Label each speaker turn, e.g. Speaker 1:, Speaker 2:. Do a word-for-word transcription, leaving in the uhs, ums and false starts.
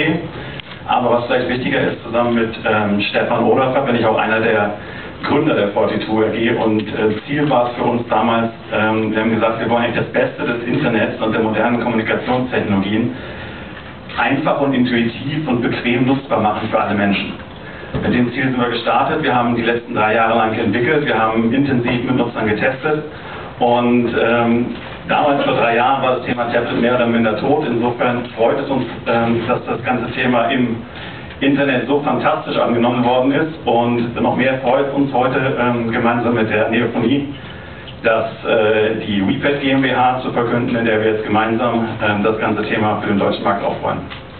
Speaker 1: G. Aber was vielleicht wichtiger ist, zusammen mit ähm, Stefan Oderfer bin ich auch einer der Gründer der zweiundzwanzig A G, und äh, Ziel war es für uns damals, ähm, wir haben gesagt, wir wollen eigentlich das Beste des Internets und der modernen Kommunikationstechnologien einfach und intuitiv und bequem nutzbar machen für alle Menschen. Mit dem Ziel sind wir gestartet, wir haben die letzten drei Jahre lang entwickelt, wir haben intensiv mit Nutzern getestet, und ähm, damals vor drei Jahren war das Thema Tablet mehr oder minder tot. Insofern freut es uns, ähm, dass das ganze Thema im Internet so fantastisch angenommen worden ist, und noch mehr freut uns heute ähm, gemeinsam mit der Neophonie, dass äh, die WePad GmbH zu verkünden, in der wir jetzt gemeinsam äh, das ganze Thema für den deutschen Markt aufrollen.